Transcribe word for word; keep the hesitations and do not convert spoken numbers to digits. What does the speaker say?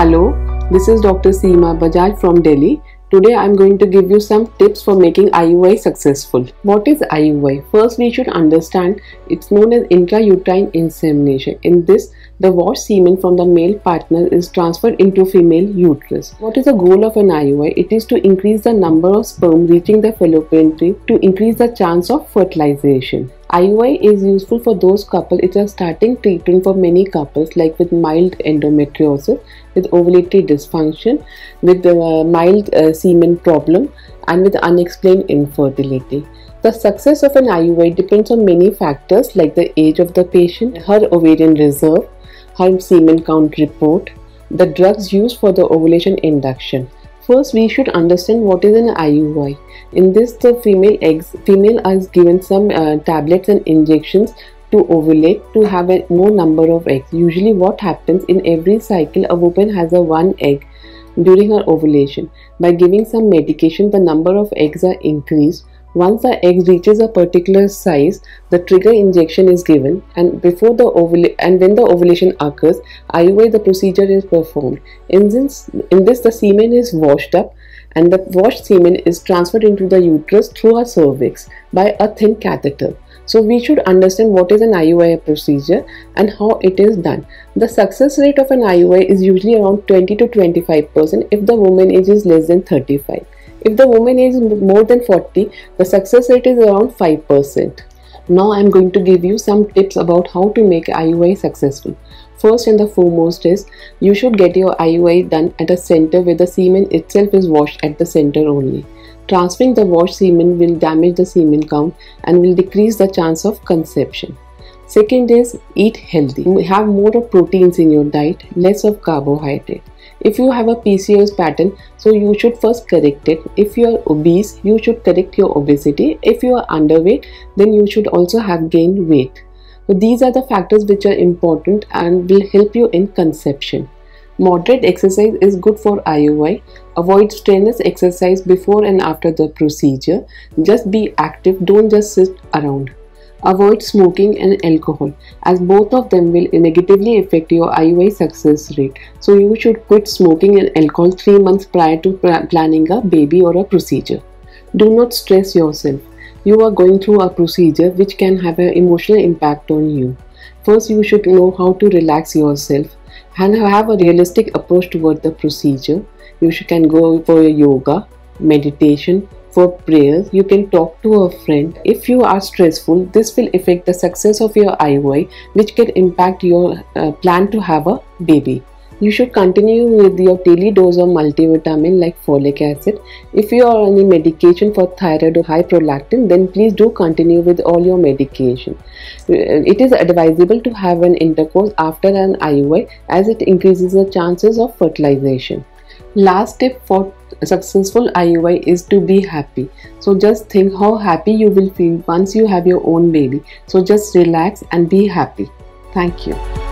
Hello, this is Doctor Seema Bajaj from Delhi. Today I am going to give you some tips for making I U I successful. What is I U I? First we should understand it's known as intrauterine insemination. In this, the washed semen from the male partner is transferred into female uterus. What is the goal of an I U I? It is to increase the number of sperm reaching the fallopian tube to increase the chance of fertilization. I U I is useful for those couples. It's a starting treatment for many couples like with mild endometriosis, with ovulatory dysfunction, with the uh, mild uh, semen problem, and with unexplained infertility. The success of an I U I depends on many factors like the age of the patient, her ovarian reserve, her semen count report, the drugs used for the ovulation induction. First, we should understand what is an I U I. In this, the female eggs, female is given some uh, tablets and injections to ovulate to have a more number of eggs. Usually, what happens in every cycle, a woman has a one egg during her ovulation. By giving some medication, the number of eggs are increased. Once the egg reaches a particular size, the trigger injection is given, and before the ovula and when the ovulation occurs, I U I the procedure is performed. In this, in this the semen is washed up, and the washed semen is transferred into the uterus through a cervix by a thin catheter. So we should understand what is an I U I procedure and how it is done. The success rate of an I U I is usually around twenty to twenty-five percent if the woman age is less than thirty-five. If the woman is more than forty, the success rate is around five percent. Now I am going to give you some tips about how to make I U I successful. First and the foremost is, you should get your I U I done at a center where the semen itself is washed at the center only. Transferring the washed semen will damage the semen count and will decrease the chance of conception. Second is, eat healthy. Have more of proteins in your diet, less of carbohydrate. If you have a P C O S pattern, so you should first correct it. If you are obese, you should correct your obesity. If you are underweight, then you should also have gained weight. So these are the factors which are important and will help you in conception. Moderate exercise is good for I U I. Avoid strenuous exercise before and after the procedure. Just be active, don't just sit around. Avoid smoking and alcohol, as both of them will negatively affect your I U I success rate. So you should quit smoking and alcohol three months prior to planning a baby or a procedure. Do not stress yourself. You are going through a procedure which can have an emotional impact on you. First, you should know how to relax yourself and have a realistic approach toward the procedure. You should, can go for yoga, meditation. For prayers, you can talk to a friend. If you are stressful, this will affect the success of your I U I, which can impact your uh, plan to have a baby. You should continue with your daily dose of multivitamin like folic acid. If you are on any medication for thyroid or high prolactin, then please do continue with all your medication. It is advisable to have an intercourse after an I U I, as it increases the chances of fertilization. Last tip for successful I U I is to be happy. So just think how happy you will feel once you have your own baby. So just relax and be happy. Thank you.